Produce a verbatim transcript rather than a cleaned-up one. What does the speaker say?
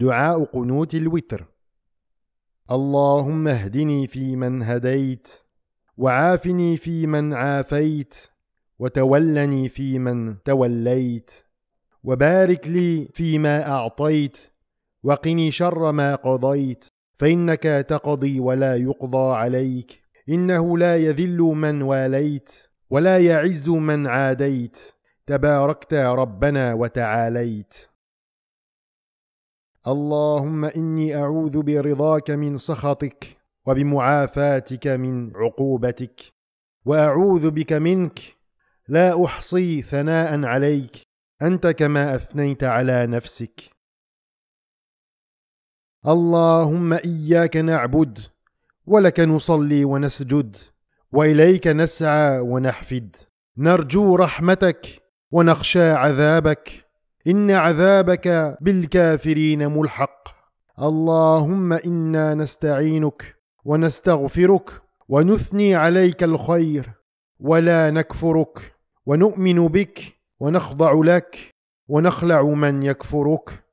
دعاء قنوت الوتر. اللهم اهدني فيمن هديت، وعافني فيمن عافيت، وتولني فيمن توليت، وبارك لي فيما أعطيت، وقني شر ما قضيت، فإنك تقضي ولا يقضى عليك، إنه لا يذل من واليت ولا يعز من عاديت، تباركت ربنا وتعاليت. اللهم إني أعوذ برضاك من سخطك، وبمعافاتك من عقوبتك، وأعوذ بك منك، لا أحصي ثناء عليك، أنت كما أثنيت على نفسك. اللهم إياك نعبد، ولك نصلي ونسجد، وإليك نسعى ونحفد، نرجو رحمتك ونخشى عذابك، إن عذابك بالكافرين ملحق. اللهم إنا نستعينك ونستغفرك ونثني عليك الخير، ولا نكفرك، ونؤمن بك ونخضع لك، ونخلع من يكفرك.